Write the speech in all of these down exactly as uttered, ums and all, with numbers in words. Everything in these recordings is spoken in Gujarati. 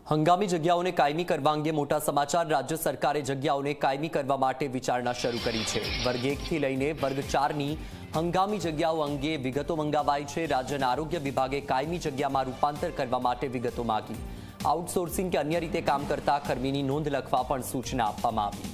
હંગામી જગ્યાઓને કાયમી કરવા અંગે મોટા સમાચાર। રાજ્ય સરકારે જગ્યાઓને કાયમી કરવા માટે વિચારણા શરૂ કરી છે। વર્ગ એક થી લઈને વર્ગ ચાર ની હંગામી જગ્યાઓ અંગે વિગતો મંગાવાઈ છે। રાજ્યના આરોગ્ય વિભાગે કાયમી જગ્યામાં રૂપાંતર કરવા માટે વિગતો માંગી। આઉટસોર્સિંગ કે અન્ય રીતે કામ કરતા કર્મીની નોંધ લખવા પણ સૂચના આપવામાં આવી।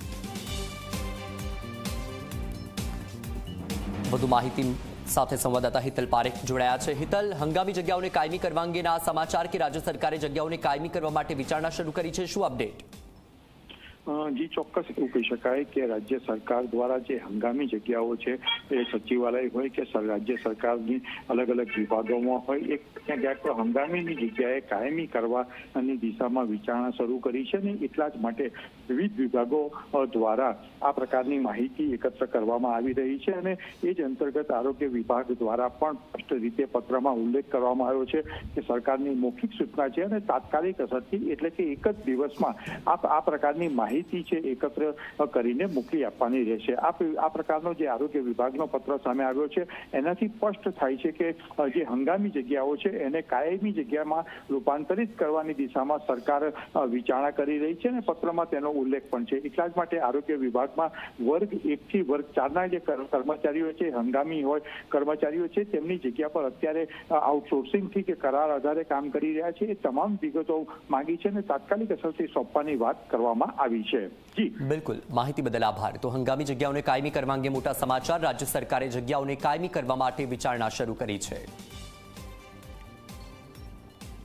વધુ માહિતી સાથે સંવાદદાતા હિતલ પારેખ જોડાયા છે। હિતલ, હંગામી જગ્યાઓને કાયમી કરવા અંગેના સમાચાર કે રાજ્ય સરકારે જગ્યાઓને કાયમી કરવા માટે વિચારણા શરૂ કરી છે, શું અપડેટ? जी ચોક્કસ એવું કહી શકાય કે રાજ્ય સરકાર દ્વારા જે હંગામી જગ્યાઓ છે એ સચિવાલય હોય કે રાજ્ય સરકારની અલગ અલગ વિભાગોમાં હોય એક ક્યાંક હંગામીની જગ્યાએ કાયમી કરવાની દિશામાં વિચારણા શરૂ કરી છે ને એટલા જ માટે વિવિધ વિભાગો દ્વારા આ પ્રકારની માહિતી એકત્ર કરવામાં આવી રહી છે અને એ જ અંતર્ગત આરોગ્ય વિભાગ દ્વારા પણ સ્પષ્ટ રીતે પત્રમાં ઉલ્લેખ કરવામાં આવ્યો છે કે સરકારની મૌખિક સૂચના છે અને તાત્કાલિક અસરથી એટલે કે એક જ દિવસમાં આ આ પ્રકારની માહિતી છે એકત્ર કરીને મોકલી આપવાની રહેશે। આ પ્રકારનો જે આરોગ્ય વિભાગનો પત્ર સામે આવ્યો છે એનાથી સ્પષ્ટ થાય છે કે જે હંગામી જગ્યાઓ છે એને કાયમી જગ્યામાં રૂપાંતરિત કરવાની દિશામાં સરકાર વિચારણા કરી રહી છે અને પત્રમાં તેનો ઉલ્લેખ પણ છે। એટલા જ માટે આરોગ્ય વિભાગમાં વર્ગ એક થી વર્ગ ચારના જે કર્મચારીઓ છે હંગામી હોય કર્મચારીઓ છે તેમની જગ્યા પર અત્યારે આઉટસોર્સિંગથી કે કરાર આધારે કામ કરી રહ્યા છે એ તમામ વિગતો માંગી છે અને તાત્કાલિક અસરથી સોંપવાની વાત કરવામાં આવી છે। જી બિલકુલ, માહિતી બદલ આભાર। તો હંગામી જગ્યાઓને કાયમી કરવા અંગે મોટા સમાચાર। રાજ્ય સરકારે જગ્યાઓને કાયમી કરવા માટે વિચારણા શરૂ કરી છે।